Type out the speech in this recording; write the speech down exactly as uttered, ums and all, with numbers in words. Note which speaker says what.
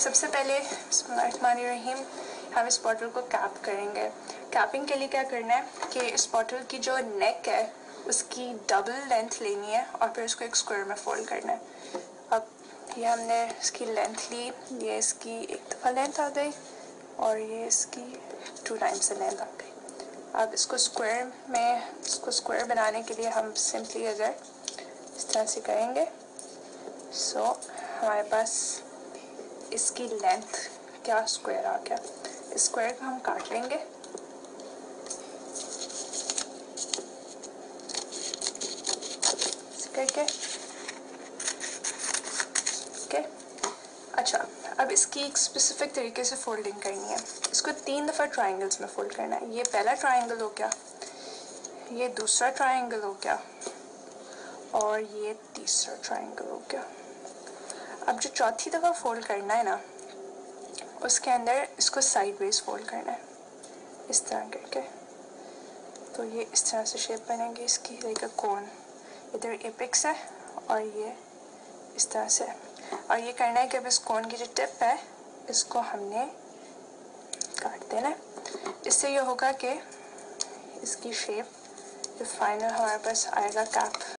Speaker 1: सबसे पहले बिस्मिल्लाहिर्रहमानिर्रहीम हम इस बॉटल को कैप करेंगे। कैपिंग के लिए क्या करना है कि इस बॉटल की जो नेक है उसकी डबल लेंथ लेनी है और फिर उसको एक स्क्वायर में फोल्ड करना है। अब ये हमने इसकी लेंथ ली, ये इसकी एक दफ़ा लेंथ आ गई और ये इसकी टू टाइम्स से लेंथ आ गई। अब इसको स्क्वायर में इसको स्क्वायर बनाने के लिए हम सिंपली अगर इस तरह से करेंगे सो हमारे पास इसकी लेंथ क्या स्क्वायर आ गया। इस स्क्वायर को हम काट लेंगे। करके ओके। अच्छा, अब इसकी एक स्पेसिफिक तरीके से फोल्डिंग करनी है। इसको तीन दफ़ा ट्रायंगल्स में फोल्ड करना है। ये पहला ट्रायंगल हो गया, ये दूसरा ट्रायंगल हो गया और ये तीसरा ट्रायंगल हो गया। अब जो चौथी दफ़ा फोल्ड करना है ना, उसके अंदर इसको साइडवेज फोल्ड करना है इस तरह करके। तो ये इस तरह से शेप बनेगी इसकी, लाइक अ कोन। इधर एपेक्स है और ये इस तरह से। और ये करना है कि अब इस कोन की जो टिप है इसको हमने काट देना है। इससे ये होगा कि इसकी शेप जो फाइनल हमारे पास आएगा कैप